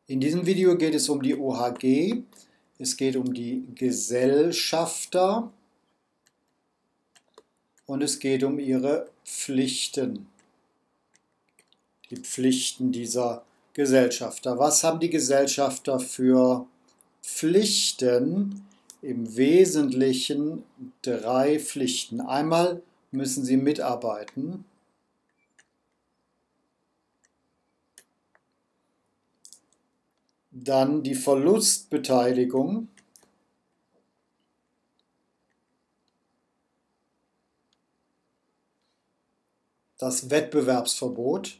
In diesem Video geht es um die OHG, es geht um die Gesellschafter und es geht um ihre Pflichten. Die Pflichten dieser Gesellschafter. Was haben die Gesellschafter für Pflichten? Im Wesentlichen 3 Pflichten. Einmal müssen sie mitarbeiten. Dann die Verlustbeteiligung. Das Wettbewerbsverbot.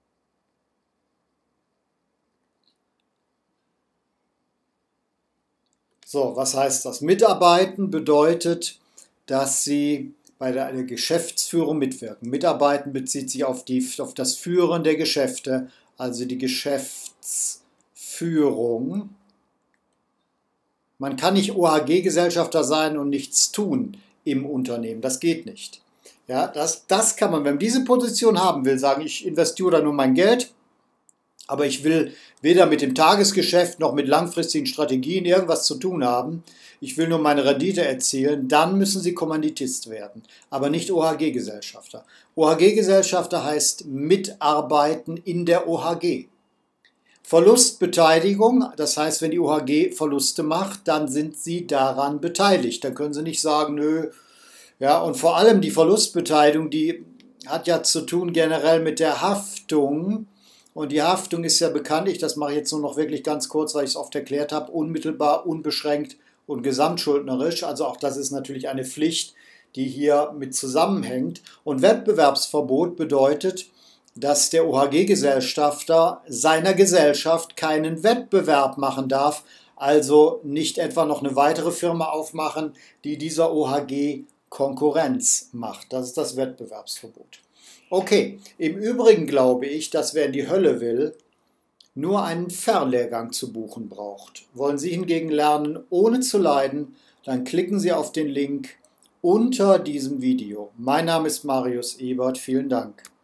So, was heißt das? Mitarbeiten bedeutet, dass Sie bei der Geschäftsführung mitwirken. Mitarbeiten bezieht sich auf das Führen der Geschäfte, also die Geschäftsführung. Man kann nicht OHG-Gesellschafter sein und nichts tun im Unternehmen. Das geht nicht. Ja, das kann man, wenn man diese Position haben will, sagen, ich investiere da nur mein Geld, aber ich will weder mit dem Tagesgeschäft noch mit langfristigen Strategien irgendwas zu tun haben. Ich will nur meine Rendite erzielen. Dann müssen Sie Kommanditist werden, aber nicht OHG-Gesellschafter. OHG-Gesellschafter heißt mitarbeiten in der OHG. Verlustbeteiligung, das heißt, wenn die OHG Verluste macht, dann sind Sie daran beteiligt. Da können Sie nicht sagen, nö. Ja, und vor allem die Verlustbeteiligung, die hat ja zu tun generell mit der Haftung. Und die Haftung ist ja bekanntlich, das mache ich jetzt nur noch wirklich ganz kurz, weil ich es oft erklärt habe, unmittelbar, unbeschränkt und gesamtschuldnerisch. Also auch das ist natürlich eine Pflicht, die hier mit zusammenhängt. Und Wettbewerbsverbot bedeutet, dass der OHG-Gesellschafter seiner Gesellschaft keinen Wettbewerb machen darf, also nicht etwa noch eine weitere Firma aufmachen, die dieser OHG Konkurrenz macht. Das ist das Wettbewerbsverbot. Okay, im Übrigen glaube ich, dass wer in die Hölle will, nur einen Fernlehrgang zu buchen braucht. Wollen Sie hingegen lernen, ohne zu leiden, dann klicken Sie auf den Link unter diesem Video. Mein Name ist Marius Ebert, vielen Dank.